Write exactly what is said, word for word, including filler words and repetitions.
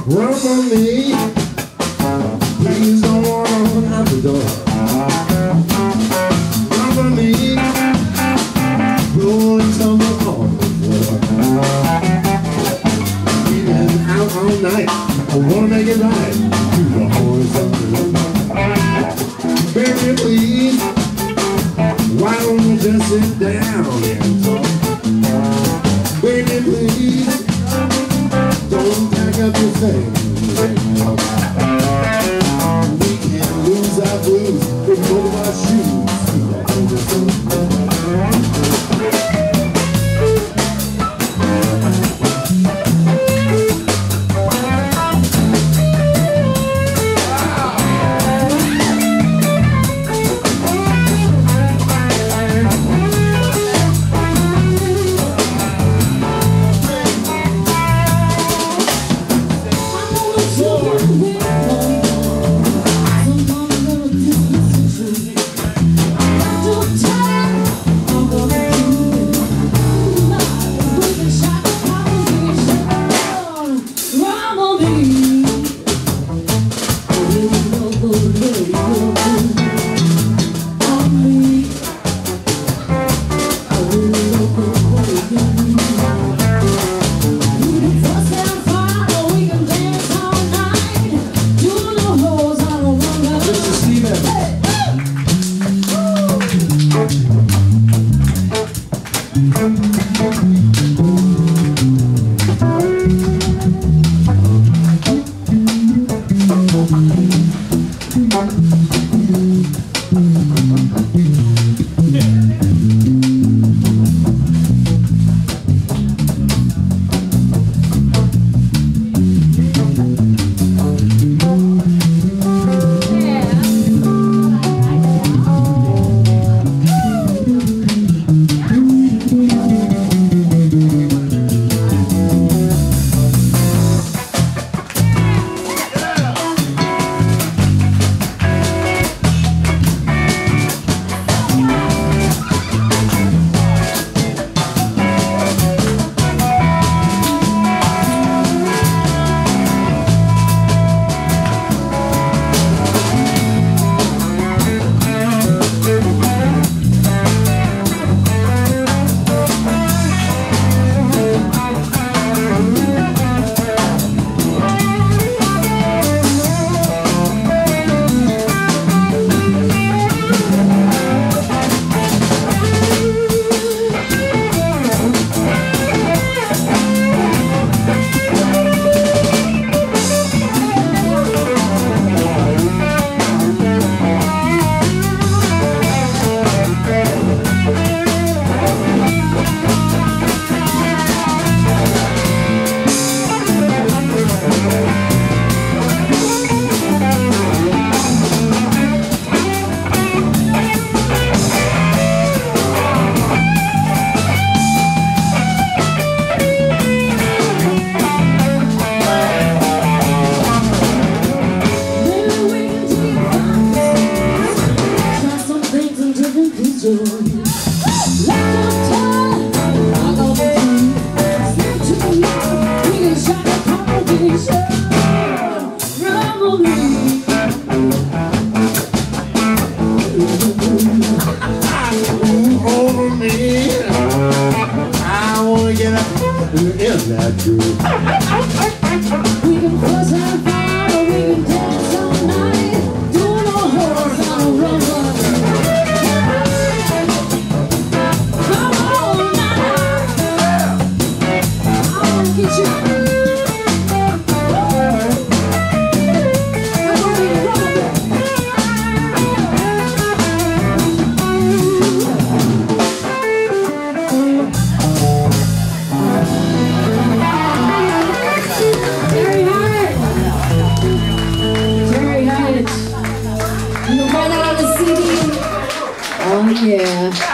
Run from me. Please don't open up the door. Run from me. Roll and tumble on the floor. We've been out all night. I wanna make it right to the horizontal. Baby, please, why don't you just sit down and talk? Baby, please, don't pack up your things and walk. We can lose our blues with both of our shoes to the horizontal. Isn't that true? We can fuss and fight, or we can dance all night, doing a horizontal rumba. Come on now, I wanna get you. Oh yeah.